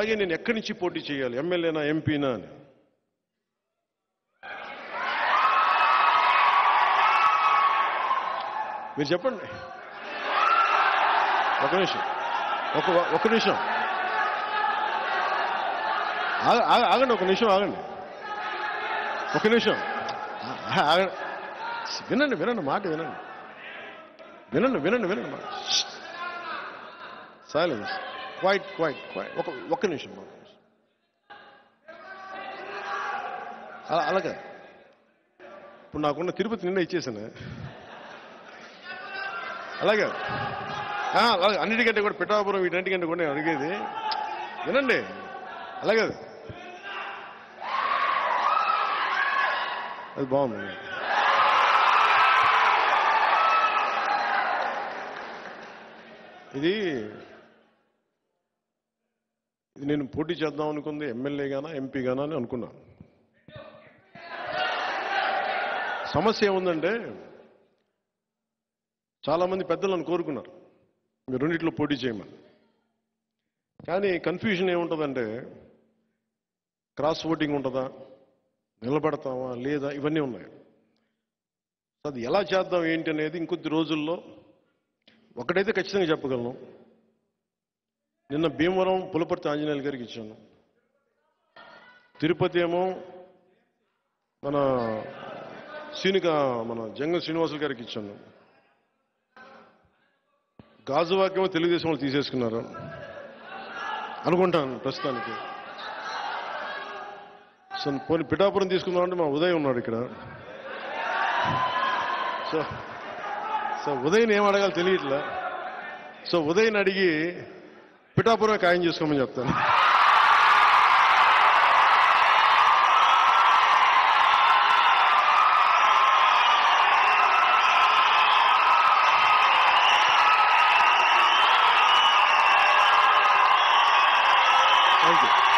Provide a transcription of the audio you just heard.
అలాగే నేను ఎక్కడి నుంచి పోటీ చేయాలి, ఎమ్మెల్యేనా ఎంపీనా అని. మీరు చెప్పండి. ఒక నిమిషం ఆగండి, ఒక నిమిషం ఆగండి. వినండి మాట వినండి మాట. Silence, quiet. ఒక్క నిమిషం. అలాగే ఇప్పుడు నాకున్న తిరుపతి నిన్న ఇచ్చేసాను. అలాగే అన్నిటికంటే కూడా పిఠాపురం వీటన్నిటికంటే కూడా నేను అడిగేది వినండి. అలాగే అది బాగుంది. ఇది నేను పోటీ చేద్దాం అనుకుంది ఎమ్మెల్యేగానా ఎంపీగానా అని అనుకున్నాను. సమస్య ఏముందంటే చాలామంది పెద్దలను కోరుకున్నారు మీరు రెండిట్లో పోటీ చేయమని. కానీ కన్ఫ్యూజన్ ఏముంటుందంటే క్రాస్ ఓటింగ్ ఉంటుందా, నిలబడతామా లేదా, ఇవన్నీ ఉన్నాయి. అది ఎలా చేద్దాం ఏంటి అనేది ఇంకొద్ది రోజుల్లో ఒకటైతే ఖచ్చితంగా చెప్పగలను. నిన్న భీమవరం పులపర్తి ఆంజనేయులు గారికి ఇచ్చాను. తిరుపతి ఏమో మన జంగం శ్రీనివాసులు గారికి ఇచ్చాను. గాజువాకేమో తెలుగుదేశం వాళ్ళు తీసేసుకున్నారు అనుకుంటాను ప్రస్తుతానికి. సో పోనీ పిఠాపురం తీసుకుందామంటే మా ఉదయ్ ఉన్నాడు ఇక్కడ. సో ఉదయ్ని ఏం అడగాలో తెలియట్లే. సో ఉదయ్ని అడిగి పిఠాపురం ఖాయం చేసుకోమని చెప్తాను. Thank you.